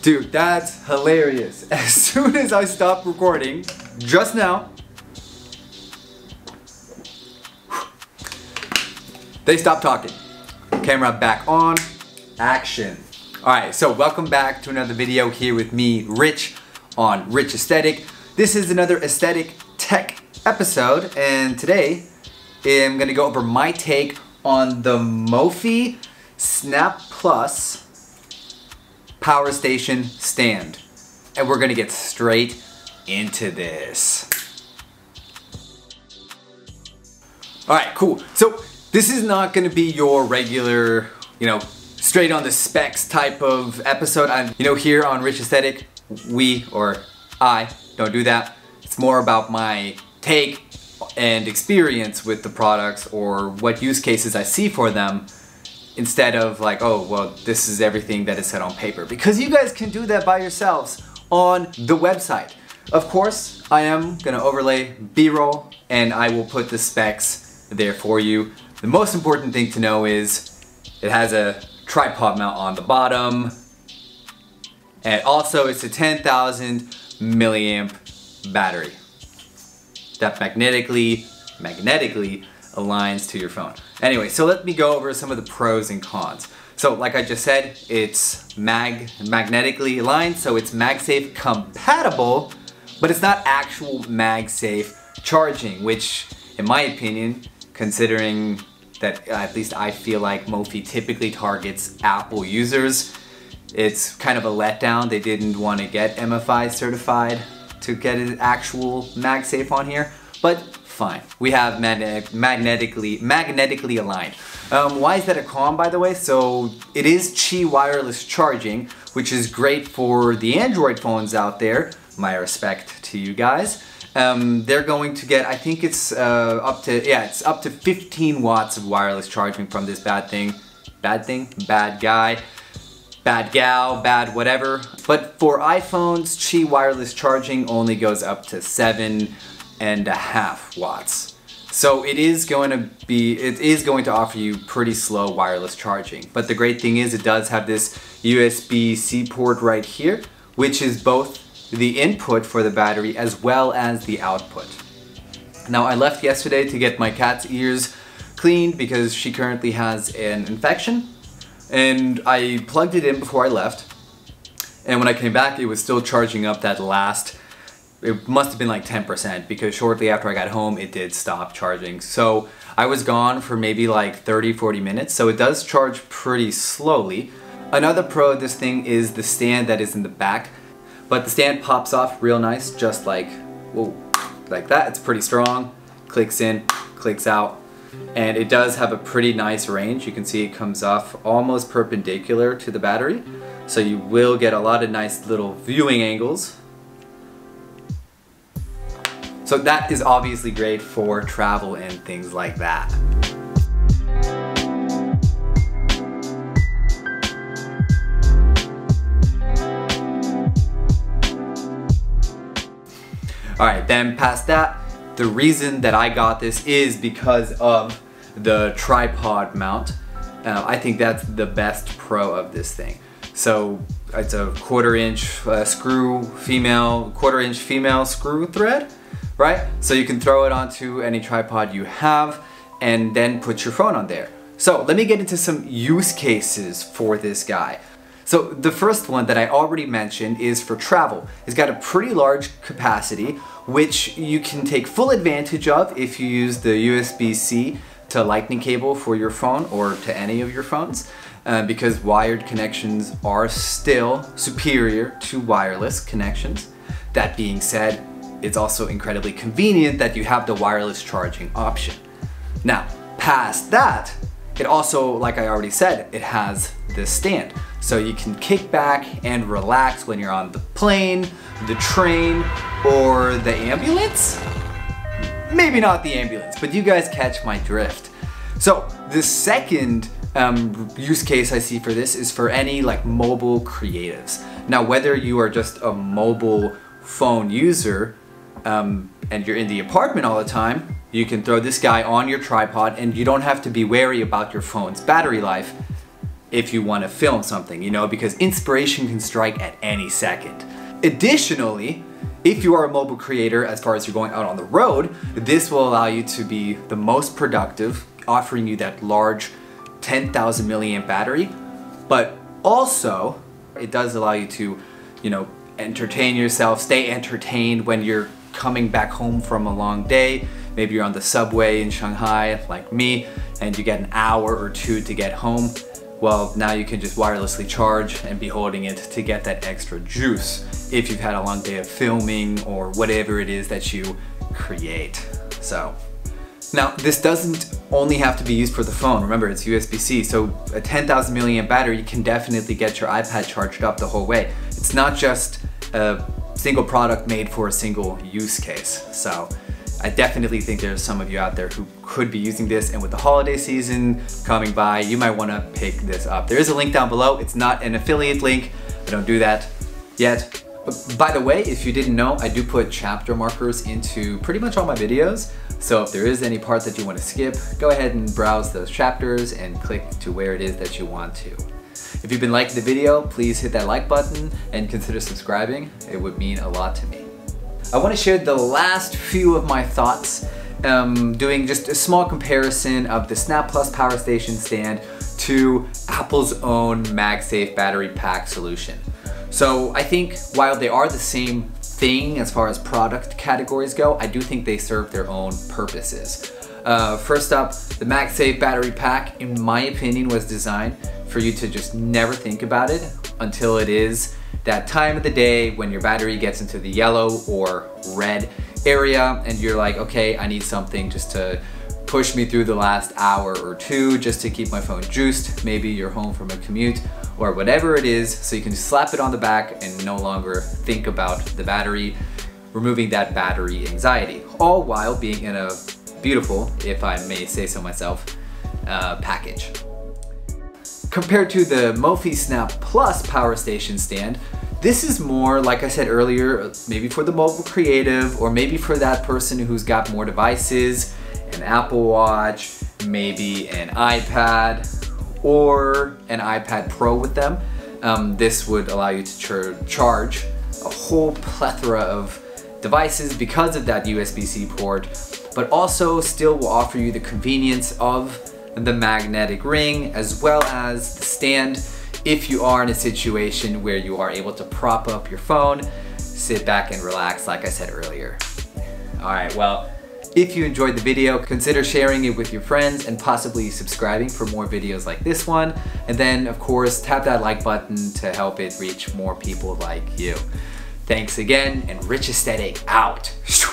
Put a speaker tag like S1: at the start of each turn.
S1: Dude, that's hilarious. As soon as I stopped recording, just now, they stopped talking. Camera back on, action. Alright, so welcome back to another video here with me, Rich, on Rich Aesthetic. This is another aesthetic tech episode, and today I'm gonna go over my take on the Mophie Snap Plus Power Station stand. And we're gonna get straight into this. Alright, cool. So this is not gonna be your regular, straight on the specs type of episode. Here on Rich Aesthetic, I don't do that. It's more about my take and experience with the products or what use cases I see for them, instead of like, oh, well, this is everything that is said on paper. Because you guys can do that by yourselves on the website. Of course, I am gonna overlay B-roll and I will put the specs there for you. The most important thing to know is it has a tripod mount on the bottom, and also it's a 10,000 milliamp battery that magnetically aligns to your phone. Anyway, so let me go over some of the pros and cons. So like I just said, it's magnetically aligned, so it's MagSafe compatible, but it's not actual MagSafe charging, which in my opinion, considering that at least I feel like Mophie typically targets Apple users, it's kind of a letdown. They didn't want to get MFI certified to get an actual MagSafe on here, but fine. We have magnetically aligned. Why is that a con, by the way? So it is Qi wireless charging, which is great for the Android phones out there. My respect to you guys. They're going to get, I think it's up to 15 watts of wireless charging from this bad guy, bad gal, bad whatever. But for iPhones, Qi wireless charging only goes up to 7.5 watts. So it is going to offer you pretty slow wireless charging. But the great thing is it does have this USB-C port right here, which is both the input for the battery as well as the output. Now I left yesterday to get my cat's ears cleaned because she currently has an infection, and I plugged it in before I left, and when I came back it was still charging up that last, it must have been like 10%, because shortly after I got home it did stop charging. So I was gone for maybe like 30-40 minutes, so it does charge pretty slowly. Another pro of this thing is the stand that is in the back. But the stand pops off real nice, just like, whoa, like that. It's pretty strong, clicks in, clicks out, and it does have a pretty nice range. You can see it comes off almost perpendicular to the battery, so you will get a lot of nice little viewing angles. So that is obviously great for travel and things like that. Alright, then past that, the reason that I got this is because of the tripod mount. I think that's the best pro of this thing. So it's a quarter-inch female screw thread, right? So you can throw it onto any tripod you have and then put your phone on there. So let me get into some use cases for this guy. So the first one that I already mentioned is for travel. It's got a pretty large capacity, which you can take full advantage of if you use the USB-C to lightning cable for your phone or to any of your phones, because wired connections are still superior to wireless connections. That being said, it's also incredibly convenient that you have the wireless charging option. Now, past that, it also, like I already said, it has this stand. So you can kick back and relax when you're on the plane, the train, or the ambulance? Maybe not the ambulance, but you guys catch my drift. So the second use case I see for this is for any like mobile creatives. Now whether you are just a mobile phone user and you're in the apartment all the time, you can throw this guy on your tripod and you don't have to be wary about your phone's battery life if you want to film something, you know, because inspiration can strike at any second. Additionally, if you are a mobile creator, as far as you're going out on the road, this will allow you to be the most productive, offering you that large 10,000 milliamp battery, but also it does allow you to, you know, entertain yourself, stay entertained when you're coming back home from a long day. Maybe you're on the subway in Shanghai like me and you get an hour or two to get home. Well, now you can just wirelessly charge and be holding it to get that extra juice if you've had a long day of filming or whatever it is that you create. So now this doesn't only have to be used for the phone. Remember, it's USB-C, so a 10,000 milliamp battery can definitely get your iPad charged up the whole way. It's not just a single product made for a single use case. So I definitely think there's some of you out there who could be using this, and with the holiday season coming by, you might want to pick this up. There is a link down below. It's not an affiliate link. I don't do that yet. But by the way, if you didn't know, I do put chapter markers into pretty much all my videos. So if there is any part that you want to skip, go ahead and browse those chapters and click to where it is that you want to. If you've been liking the video, please hit that like button and consider subscribing. It would mean a lot to me. I want to share the last few of my thoughts, doing just a small comparison of the Snap Plus Power Station stand to Apple's own MagSafe battery pack solution. So I think while they are the same thing as far as product categories go, I do think they serve their own purposes. First up, the MagSafe battery pack, in my opinion, was designed for you to just never think about it until it is that time of the day when your battery gets into the yellow or red area and you're like, okay, I need something just to push me through the last hour or two just to keep my phone juiced. Maybe you're home from a commute or whatever it is, so you can just slap it on the back and no longer think about the battery, removing that battery anxiety, all while being in a beautiful, if I may say so myself, package. Compared to the Mophie Snap Plus Power Station stand, this is more, like I said earlier, maybe for the mobile creative, or maybe for that person who's got more devices, an Apple Watch, maybe an iPad, or an iPad Pro with them. This would allow you to charge a whole plethora of devices because of that USB-C port, but also still will offer you the convenience of the magnetic ring as well as the stand if you are in a situation where you are able to prop up your phone, sit back and relax like I said earlier. Alright, well, if you enjoyed the video, consider sharing it with your friends and possibly subscribing for more videos like this one. And then, of course, tap that like button to help it reach more people like you. Thanks again, and Rich Aesthetic out.